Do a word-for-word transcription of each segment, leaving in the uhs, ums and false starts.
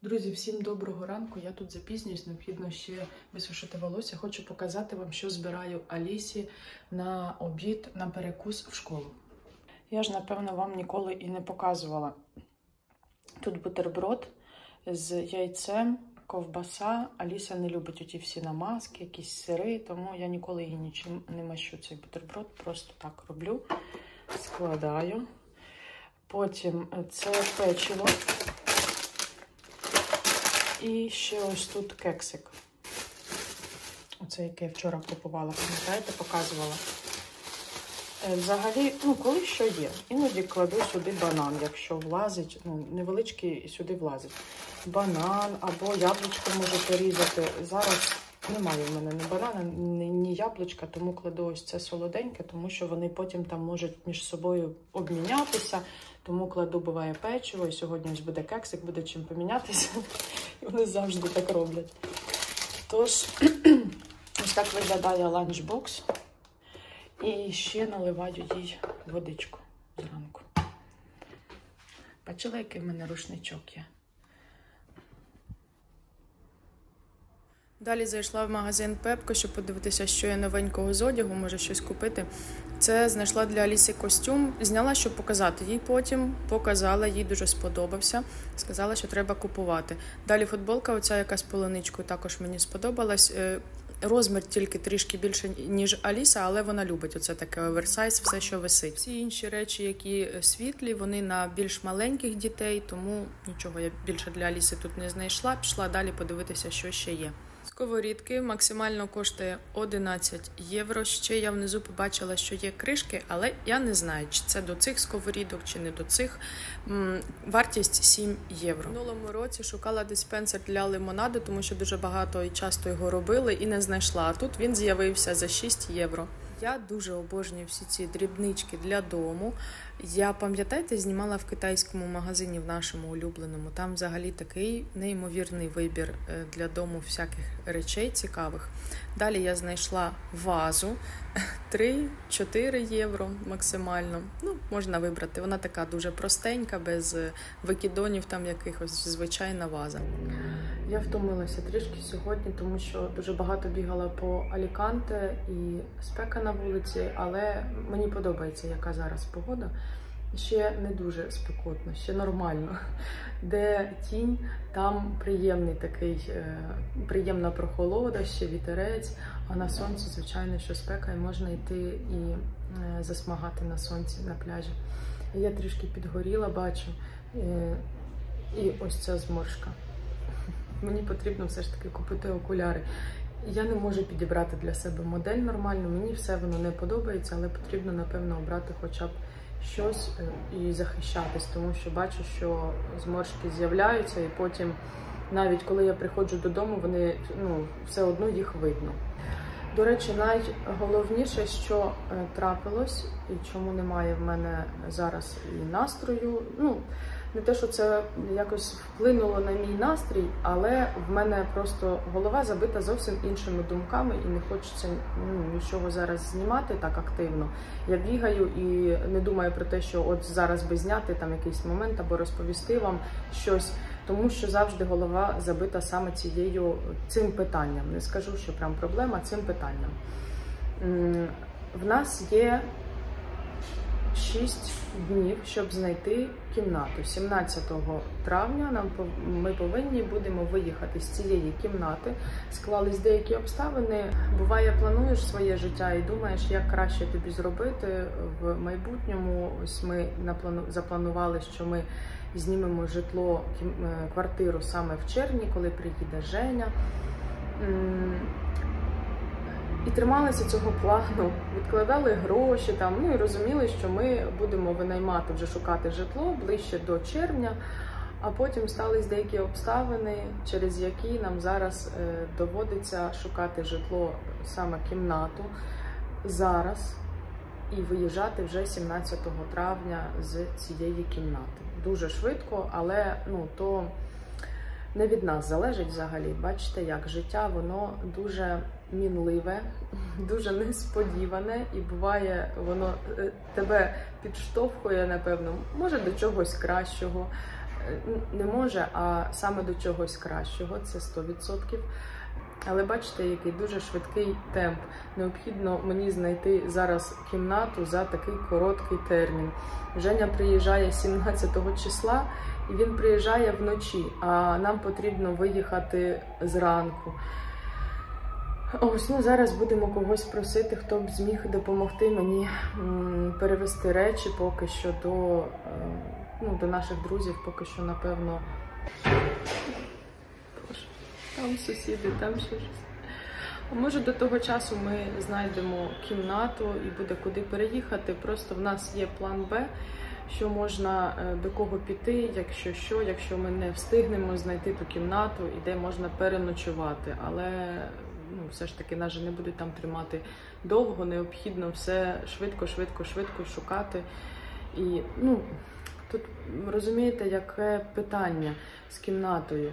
Друзі, всім доброго ранку. Я тут запізнююсь, необхідно ще висушити волосся. Хочу показати вам, що збираю Алісі на обід, на перекус в школу. Я ж, напевно, вам ніколи і не показувала. Тут бутерброд з яйцем, ковбаса. Аліса не любить оті всі намазки, якісь сири, тому я ніколи її нічим не мащу цей бутерброд. Просто так роблю, складаю. Потім це печиво. І ще ось тут кексик. Оце, яке я вчора купувала, пам'ятаєте, показувала. Взагалі, ну, коли що є. Іноді кладу сюди банан, якщо влазить, ну, невеличкий сюди влазить. Банан або яблучко можу порізати. Зараз немає в мене ні банана, ні, ні яблучка, тому кладу ось це солоденьке, тому що вони потім там можуть між собою обмінятися. Тому кладу, буває, печиво, і сьогодні ось буде кексик, буде чим помінятися. І вони завжди так роблять. Тож, ось так виглядає ланчбокс. І ще наливаю їй водичку зранку. Бачила, який в мене рушничок є? Далі зайшла в магазин Пепко, щоб подивитися, що є новенького з одягу, може щось купити. Це знайшла для Аліси костюм, зняла, щоб показати їй потім, показала, їй дуже сподобався, сказала, що треба купувати. Далі футболка, оця яка з полуничкою, також мені сподобалась. Розмір тільки трішки більше, ніж Аліса, але вона любить оце таке оверсайз, все, що висить. Всі інші речі, які світлі, вони на більш маленьких дітей, тому нічого я більше для Аліси тут не знайшла. Пішла далі подивитися, що ще є. Сковорідки максимально коштує одинадцять євро. Ще я внизу побачила, що є кришки, але я не знаю, чи це до цих сковорідок, чи не до цих. Вартість сім євро. В минулому році шукала диспенсер для лимонаду, тому що дуже багато і часто його робили і не знайшла. А тут він з'явився за шість євро. Я дуже обожнюю всі ці дрібнички для дому. Я, пам'ятаєте, знімала в китайському магазині в нашому улюбленому. Там взагалі такий неймовірний вибір для дому всяких речей цікавих. Далі я знайшла вазу. три-чотири євро максимально. Ну, можна вибрати. Вона така дуже простенька, без викидонів там якихось, звичайна ваза. Я втомилася трішки сьогодні, тому що дуже багато бігала по Аліканте і спека на вулиці, але мені подобається, яка зараз погода. Ще не дуже спекотно, ще нормально. Де тінь, там приємний такий, приємна прохолода, ще вітерець, а на сонці, звичайно, що спека, і можна йти і засмагати на сонці, на пляжі. І я трішки підгоріла, бачу, і ось ця зморшка. Мені потрібно все ж таки купити окуляри. Я не можу підібрати для себе модель нормальну, мені все воно не подобається, але потрібно, напевно, обрати хоча б щось і захищатись, тому що бачу, що зморшки з'являються, і потім, навіть коли я приходжу додому, вони, ну, все одно їх видно. До речі, найголовніше, що трапилось, і чому немає в мене зараз і настрою, ну, не те, що це якось вплинуло на мій настрій, але в мене просто голова забита зовсім іншими думками і не хочеться, ну, нічого зараз знімати так активно. Я бігаю і не думаю про те, що от зараз би зняти там якийсь момент або розповісти вам щось, тому що завжди голова забита саме цією, цим питанням. Не скажу, що прям проблема, цим питанням. В нас є шість днів, щоб знайти кімнату. сімнадцятого травня нам, ми повинні будемо виїхати з цієї кімнати. Склались деякі обставини. Буває, плануєш своє життя і думаєш, як краще тобі зробити в майбутньому. Ось ми запланували, що ми знімемо житло, квартиру саме в червні, коли приїде Женя. І трималися цього плану, відкладали гроші там, ну і розуміли, що ми будемо винаймати, вже шукати житло ближче до червня, а потім стались деякі обставини, через які нам зараз е, доводиться шукати житло, саме кімнату, зараз, і виїжджати вже сімнадцятого травня з цієї кімнати. Дуже швидко, але, ну, то не від нас залежить взагалі. Бачите, як життя, воно дуже мінливе, дуже несподіване, і буває, воно тебе підштовхує, напевно, може до чогось кращого, не може, а саме до чогось кращого, це сто відсотків. Але бачите, який дуже швидкий темп. Необхідно мені знайти зараз кімнату за такий короткий термін. Женя приїжджає сімнадцятого числа, і він приїжджає вночі, а нам потрібно виїхати зранку. Ось, ну зараз будемо когось просити, хто б зміг допомогти мені м, перевести речі поки що до, е, ну, до наших друзів, поки що, напевно. Боже, там сусіди, там ще щось. А може до того часу ми знайдемо кімнату і буде куди переїхати. Просто в нас є план Б, що можна до кого піти, якщо що, якщо ми не встигнемо знайти ту кімнату і де можна переночувати. Але ну, все ж таки нас же не будуть там тримати довго, необхідно все швидко, швидко, швидко шукати. І, ну, тут, розумієте, яке питання з кімнатою.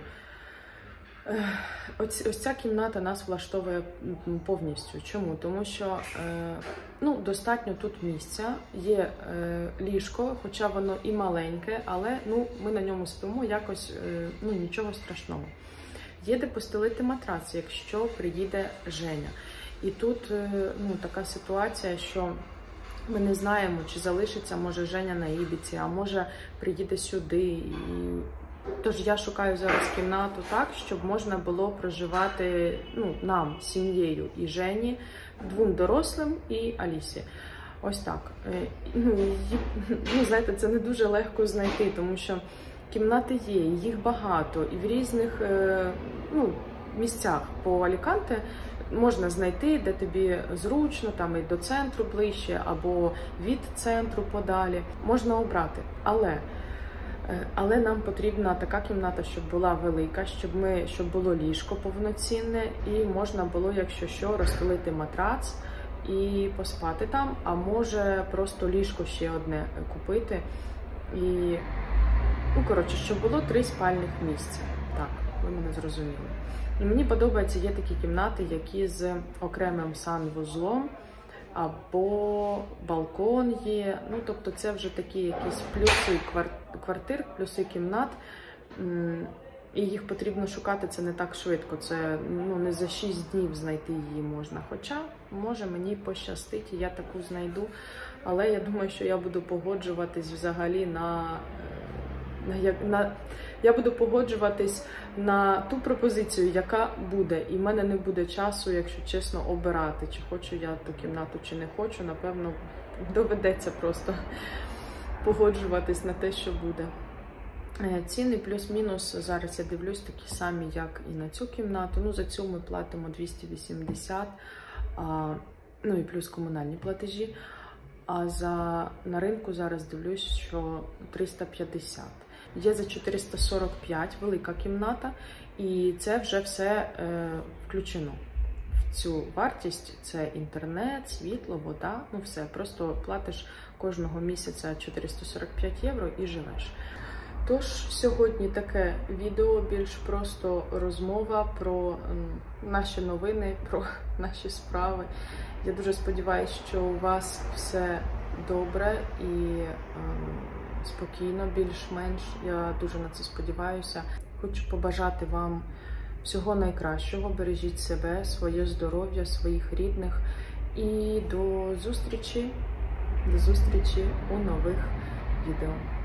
Ось, ось ця кімната нас влаштовує повністю. Чому? Тому що е, ну, достатньо тут місця, є е, ліжко, хоча воно і маленьке, але ну, ми на ньому спимо якось, е, ну, нічого страшного. Є де постелити матрац, якщо приїде Женя. І тут е, ну, така ситуація, що ми не знаємо, чи залишиться, може, Женя на Ібіці, а може приїде сюди. І... Тож я шукаю зараз кімнату так, щоб можна було проживати ну, нам, сім'єю і Жені, двом дорослим і Алісі. Ось так. Ну, її, ну, знаєте, це не дуже легко знайти, тому що кімнати є, їх багато, і в різних ну, місцях по Аліканте можна знайти, де тобі зручно, там і до центру ближче, або від центру подалі. Можна обрати. Але Але нам потрібна така кімната, щоб була велика, щоб, ми, щоб було ліжко повноцінне і можна було, якщо що, розстелити матрац і поспати там, а може просто ліжко ще одне купити. І, ну, коротше, щоб було три спальних місця. Так, ви мене зрозуміли. І мені подобаються, є такі кімнати, які з окремим санвузлом, або балкон є, ну, тобто це вже такі якісь плюси квартир, плюси кімнат, і їх потрібно шукати, це не так швидко, це ну, не за шість днів знайти її можна, хоча, може, мені пощастить, і я таку знайду, але я думаю, що я буду погоджуватись взагалі на... на, на Я буду погоджуватись на ту пропозицію, яка буде. І в мене не буде часу, якщо чесно, обирати, чи хочу я ту кімнату, чи не хочу. Напевно, доведеться просто погоджуватись на те, що буде. Ціни плюс-мінус, зараз я дивлюсь, такі самі, як і на цю кімнату. Ну, за цю ми платимо двісті вісімдесят, а, ну і плюс комунальні платежі. А за, на ринку зараз дивлюсь, що триста п'ятдесят. Є за чотириста сорок п'ять велика кімната, і це вже все е, включено в цю вартість. Це інтернет, світло, вода, ну все. Просто платиш кожного місяця чотириста сорок п'ять євро і живеш. Тож, сьогодні таке відео, більш просто розмова про наші новини, про наші справи. Я дуже сподіваюся, що у вас все добре і е, спокійно, більш-менш. Я дуже на це сподіваюся. Хочу побажати вам всього найкращого. Бережіть себе, своє здоров'я, своїх рідних. І до зустрічі, до зустрічі у нових відео.